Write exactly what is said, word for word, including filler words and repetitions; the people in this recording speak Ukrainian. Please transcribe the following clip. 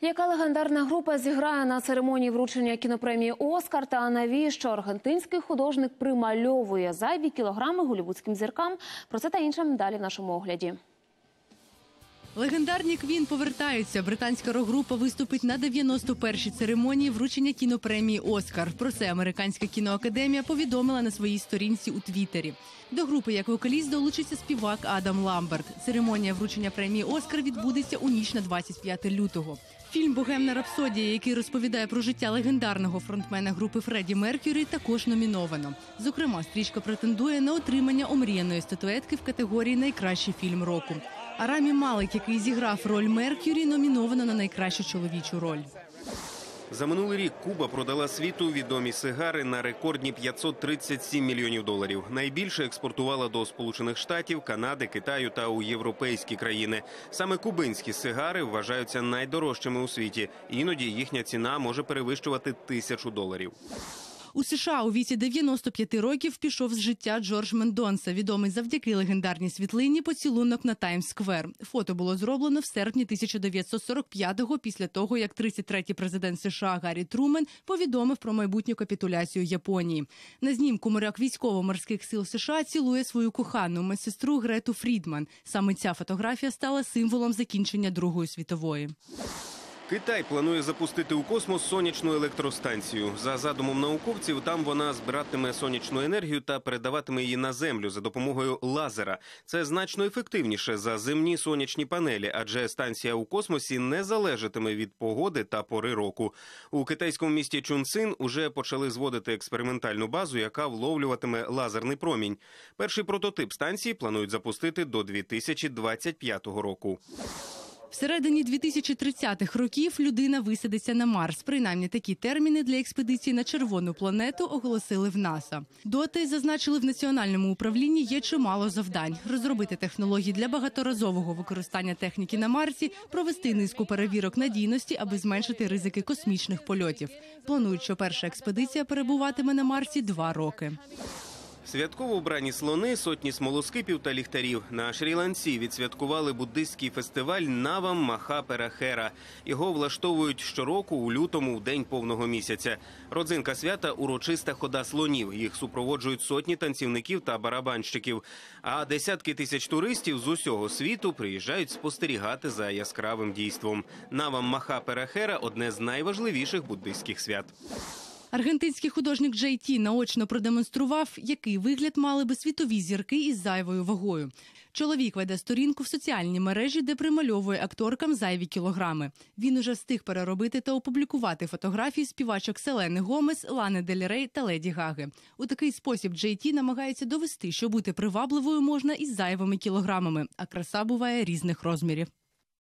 Яка легендарна група зіграє на церемонії вручення кінопремії «Оскар» та навіщо аргентинський художник примальовує зайві кілограми голлівудським зіркам? Про це та інше далі в нашому огляді. Легендарні Квін повертаються. Британська рок-група виступить на дев'яносто першій церемонії вручення кінопремії «Оскар». Про це Американська кіноакадемія повідомила на своїй сторінці у Твіттері. До групи як вокаліст долучиться співак Адам Ламберт. Церемонія вручення премії «Оскар» відбудеться у ніч на двадцять п'яте лютого. Фільм «Богемна рапсодія», який розповідає про життя легендарного фронтмена групи Фредді Мерк'юрі, також номіновано. Зокрема, стрічка претендує на отримання омріяної статуетки в категорії «Найкращий фільм року». А Рамі Малек, який зіграв роль Мерк'юрі, номіновано на найкращу чоловічу роль. За минулий рік Куба продала світу відомі сигари на рекордні п'ятсот тридцять сім мільйонів доларів. Найбільше експортувала до Сполучених Штатів, Канади, Китаю та у європейські країни. Саме кубинські сигари вважаються найдорожчими у світі. Іноді їхня ціна може перевищувати тисячу доларів. У США у віці дев'яноста п'яти років пішов з життя Джордж Мендонса, відомий завдяки легендарній світлині «Поцілунок на Таймс-сквер». Фото було зроблено в серпні тисяча дев'ятсот сорок п'ятого, після того, як тридцять третій президент США Гаррі Трумен повідомив про майбутню капітуляцію Японії. На знімку моряк військово-морських сил США цілує свою кохану медсестру Грету Фрідман. Саме ця фотографія стала символом закінчення Другої світової. Китай планує запустити у космос сонячну електростанцію. За задумом науковців, там вона збиратиме сонячну енергію та передаватиме її на Землю за допомогою лазера. Це значно ефективніше за земні сонячні панелі, адже станція у космосі не залежатиме від погоди та пори року. У китайському місті Чунцин уже почали зводити експериментальну базу, яка вловлюватиме лазерний промінь. Перший прототип станції планують запустити до дві тисячі двадцять п'ятого року. Всередині дві тисячі тридцятих років людина висадиться на Марс. Принаймні такі терміни для експедиції на червону планету оголосили в НАСА. Доти, зазначили в Національному управлінні, є чимало завдань. Розробити технології для багаторазового використання техніки на Марсі, провести низку перевірок надійності, аби зменшити ризики космічних польотів. Планують, що перша експедиція перебуватиме на Марсі два роки. Святково вбрані слони, сотні смолоскипів та ліхтарів. На Шрі-Ланці відсвяткували буддистський фестиваль Навам Маха Перахера. Його влаштовують щороку у лютому, в день повного місяця. Родзинка свята – урочиста хода слонів. Їх супроводжують сотні танцівників та барабанщиків. А десятки тисяч туристів з усього світу приїжджають спостерігати за яскравим дійством. Навам Маха Перахера – одне з найважливіших буддистських свят. Аргентинський художник Джей Ті наочно продемонстрував, який вигляд мали би світові зірки із зайвою вагою. Чоловік веде сторінку в соціальній мережі, де примальовує акторкам зайві кілограми. Він уже встиг переробити та опублікувати фотографії співачок Селени Гомес, Лани Дель Рей та Леді Гаги. У такий спосіб Джей Ті намагається довести, що бути привабливою можна із зайвими кілограмами, а краса буває різних розмірів.